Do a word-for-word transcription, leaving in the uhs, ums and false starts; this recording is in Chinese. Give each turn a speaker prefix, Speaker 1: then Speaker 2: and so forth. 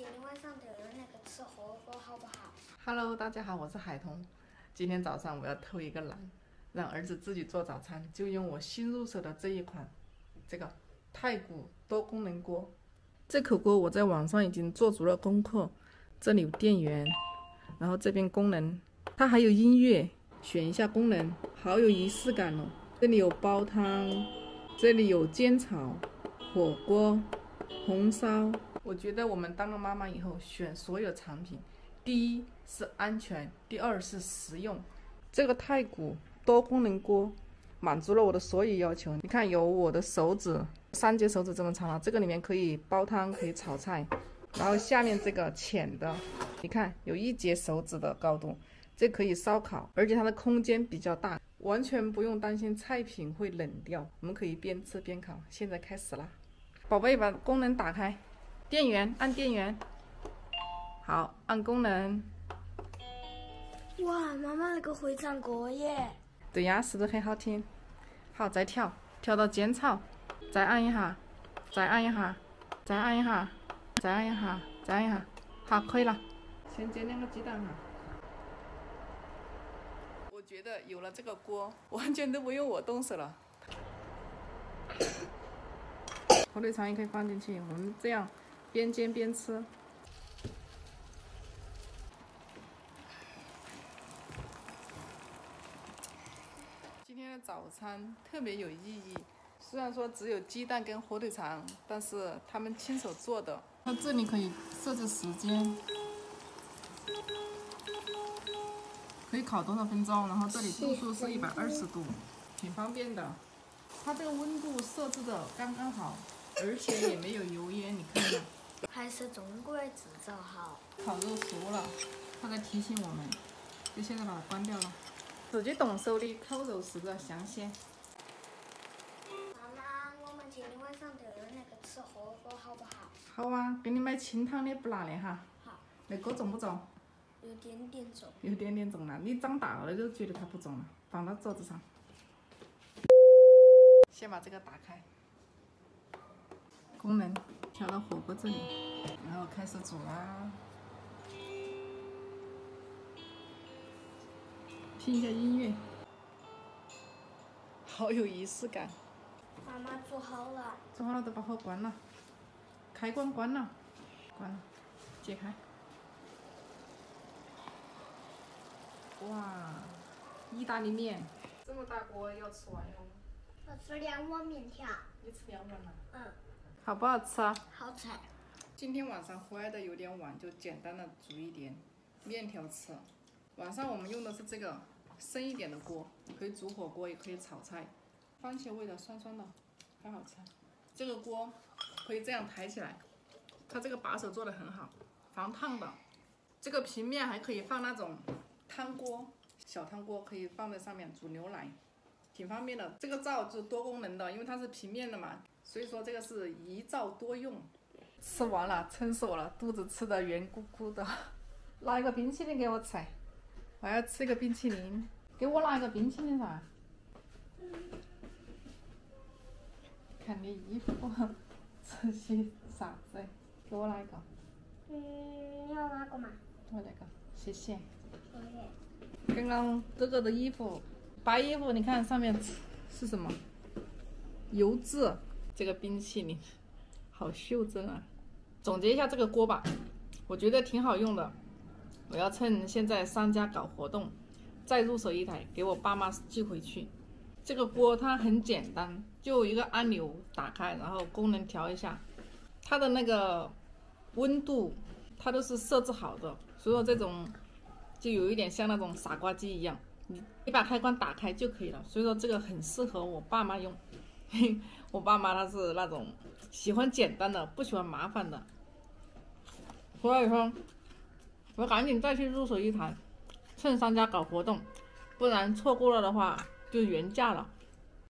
Speaker 1: 今天晚上的那个吃火锅好不好
Speaker 2: ？Hello， 大家好，我是海彤。今天早上我要偷一个懒，让儿子自己做早餐，就用我新入手的这一款，这个太古多功能锅。这口锅我在网上已经做足了功课，这里有电源，然后这边功能，它还有音乐，选一下功能，好有仪式感哦。这里有煲汤，这里有煎炒、火锅、红烧。我觉得我们当了妈妈以后，选所有产品，第一是安全，第二是实用。这个太古多功能锅满足了我的所有要求。你看，有我的手指，三节手指这么长了，这个里面可以煲汤，可以炒菜。然后下面这个浅的，你看有一节手指的高度，这可以烧烤，而且它的空间比较大，完全不用担心菜品会冷掉，我们可以边吃边烤。现在开始啦，宝贝，把功能打开，电源按电源，好，按功能。
Speaker 1: 哇，妈妈那个回转锅耶！
Speaker 2: 对呀，是不是很好听？好，再跳，跳到煎炒，再按一下，再按一下，再按一下，再按一下，再按一下，好，可以了。先煎两个鸡蛋哈。我觉得有了这个锅，完全都不用我动手了。火腿肠也可以放进去，我们这样边煎边吃。今天的早餐特别有意义，虽然说只有鸡蛋跟火腿肠，但是他们亲手做的。那这里可以设置时间，可以烤多少分钟，然后这里度数是一百二十度，挺方便的。它这个温度设置的刚刚好，而且也没有油烟，你看看。
Speaker 1: 还是中国制造好。
Speaker 2: 烤肉熟了，它在提醒我们，就现在把它关掉了。自己动手的烤肉是不是香鲜？
Speaker 1: 妈妈，我们今天晚上的那个吃火锅好不好？
Speaker 2: 好啊，给你买清汤的，不辣的哈。
Speaker 1: 好。
Speaker 2: 那锅重不重？
Speaker 1: 有点点重。
Speaker 2: 有点点重了，你长大了就觉得它不重了，放到桌子上。先把这个打开，功能调到火锅这里，然后开始煮啦。听一下音乐，好有仪式感。
Speaker 1: 妈妈煮好了。
Speaker 2: 煮好了都把火关了，开关关了，关了，解开。哇，意大利面，这么大锅要吃完哟。
Speaker 1: 我吃两碗面条。
Speaker 2: 你吃两碗了？
Speaker 1: 嗯。
Speaker 2: 好不好吃啊？
Speaker 1: 好吃。
Speaker 2: 今天晚上回来的有点晚，就简单的煮一点面条吃。晚上我们用的是这个深一点的锅，可以煮火锅，也可以炒菜。番茄味的，酸酸的，很好吃。这个锅可以这样抬起来，它这个把手做的很好，防烫的。这个平面还可以放那种汤锅，小汤锅可以放在上面煮牛奶，挺方便的。这个灶就是多功能的，因为它是平面的嘛，所以说这个是一灶多用。吃完了，撑死我了，肚子吃的圆鼓鼓的。拿一个冰淇淋给我吃，我要吃一个冰淇淋，给我拿一个冰淇淋噻。看你衣服，这些啥子？给我拿一个。
Speaker 1: 嗯，你要哪个嘛？
Speaker 2: 我那个，谢谢。
Speaker 1: 谢谢。
Speaker 2: 刚刚哥哥的衣服，白衣服，你看上面是什么？油渍。这个冰淇淋好袖珍啊！总结一下这个锅吧，我觉得挺好用的。我要趁现在商家搞活动，再入手一台给我爸妈寄回去。这个锅它很简单，就一个按钮打开，然后功能调一下，它的那个温度它都是设置好的，所以说这种就有一点像那种傻瓜机一样，你你把开关打开就可以了。所以说这个很适合我爸妈用。我爸妈他是那种喜欢简单的，不喜欢麻烦的，所以说我赶紧再去入手一台，趁商家搞活动，不然错过了的话就原价了。